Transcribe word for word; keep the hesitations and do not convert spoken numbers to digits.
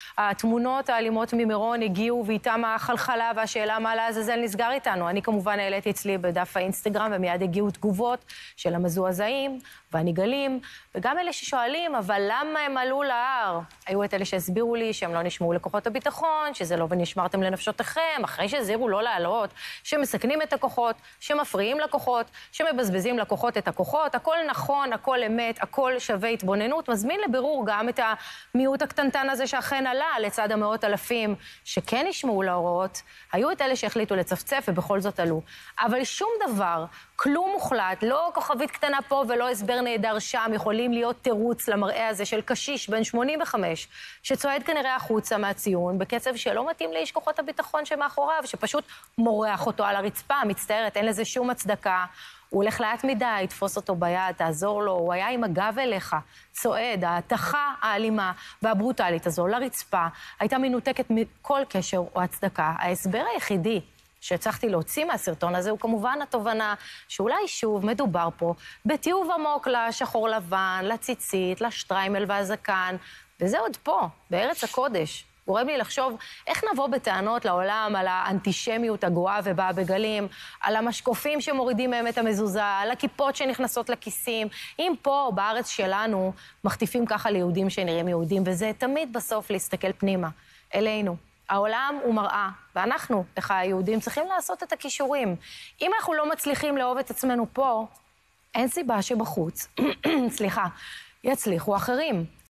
התמונות האלימות ממירון הגיעו ואיתם החלחלה והשאלה מה לעזאזל נסגר איתנו. אני כמובן העליתי אצלי בדף האינסטגרם ומיד הגיעו תגובות של המזועזעים והנגלים, וגם אלה ששואלים, אבל למה הם עלו להר? היו את אלה שהסבירו לי שהם לא נשמעו לכוחות הביטחון, שזה לא ונשמרתם לנפשותיכם, אחרי שהזהירו לא לעלות, שמסכנים את הכוחות, שמפריעים לכוחות, שמבזבזים לכוחות את הכוחות, הכל נכון, הכל אמת, הכל שווה התבוננות, מזמין לבירור גם את המיעוט הקטנטן הזה שאכן עלה לצד המאות אלפים שכן נשמעו להוראות, היו את אלה שהחליטו לצפצף ובכל זאת עלו. אבל שום דבר, כלום מוחלט, לא כוכבית קטנה פה ולא הסבר נהדר שם, יכולים להיות תירוץ למראה הזה של קשיש בן שמונים וחמש, שצועד כנראה החוצה מהציון, בקצב שלא מתאים לאיש כוחות הביטחון שמאחוריו, שפשוט מורח אותו על הרצפה, מצטערת, אין לזה שום הצדקה. הוא הולך לאט מדי, תפוס אותו ביד, תעזור לו, הוא היה עם הגב אליך, צועד, ההתכה האלימה והברוטלית הזו לרצפה, הייתה מנותקת מכל קשר או הצדקה. ההסבר היחידי שהצלחתי להוציא מהסרטון הזה הוא כמובן התובנה שאולי שוב מדובר פה בתיעוב עמוק לשחור לבן, לציצית, לשטריימל והזקן, וזה עוד פה, בארץ הקודש. גורם לי לחשוב איך נבוא בטענות לעולם על האנטישמיות הגואה ובאה בגלים, על המשקופים שמורידים מהם את המזוזה, על הכיפות שנכנסות לכיסים. אם פה, בארץ שלנו, מחטיפים ככה ליהודים שנראים יהודים, וזה תמיד בסוף להסתכל פנימה, אלינו. העולם הוא מראה, ואנחנו, לך היהודים, צריכים לעשות את הכישורים. אם אנחנו לא מצליחים לאהוב את עצמנו פה, אין סיבה שבחוץ, סליחה, יצליחו אחרים.